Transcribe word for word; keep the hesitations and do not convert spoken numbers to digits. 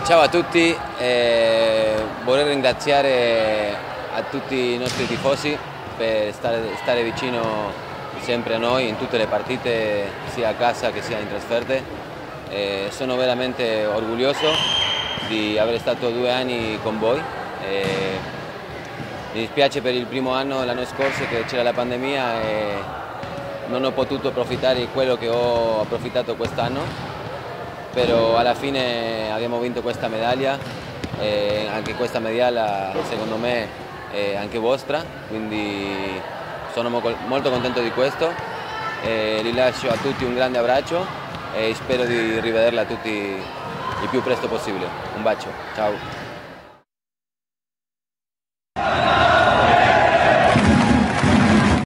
Ciao a tutti, eh, vorrei ringraziare a tutti i nostri tifosi per stare, stare vicino sempre a noi in tutte le partite, sia a casa che sia in trasferte. Eh, sono veramente orgoglioso di aver stato due anni con voi. Eh, mi dispiace per il primo anno l'anno scorso che c'era la pandemia e non ho potuto approfittare di quello che ho approfittato quest'anno. Però alla fine abbiamo vinto questa medaglia e anche questa medaglia secondo me è anche vostra, quindi sono molto contento di questo e rilascio a tutti un grande abbraccio e spero di rivederla a tutti il più presto possibile. Un bacio, ciao!